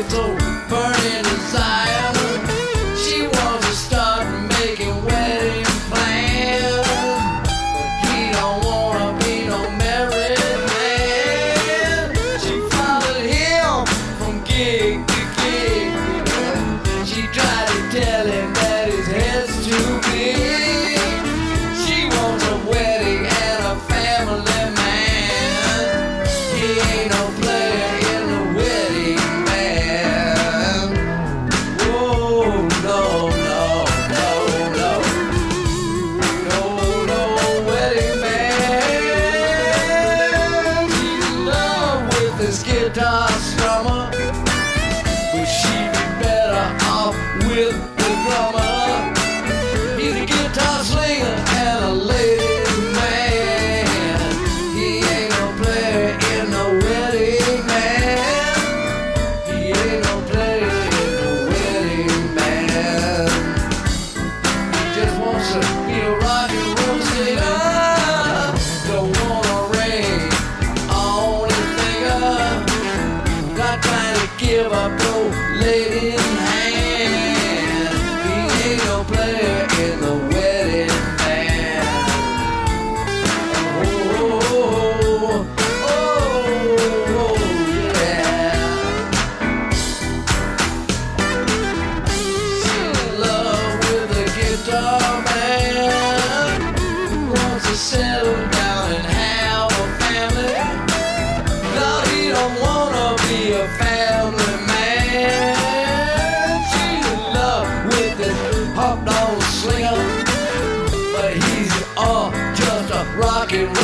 with no burning desire. She wants to start making wedding plans, but he don't wanna be no married man. She followed him from gig to gig. She tried to tell him that his head's too big. She wants a wedding and a family man. He ain't no player in the wedding band. Whoa, no, no, no, no. No, no wedding band. He's in love with this guitar strummer, but she'd be better off with the drummer. He's a guitar slinger and a ladies man. He ain't no player in the wedding band. He ain't no player in the wedding band. He just wants to be a rock and roll singer. Don't wanna ring on his finger. Not trying to give up no ladies hand. He ain't no player in the wedding band. Oh, oh, oh, yeah. She's in love with a guitar man who wants to settle down and have a family. No, he don't wanna be a family man. She's in love with this hot dog slinger, but he's just a rock and roll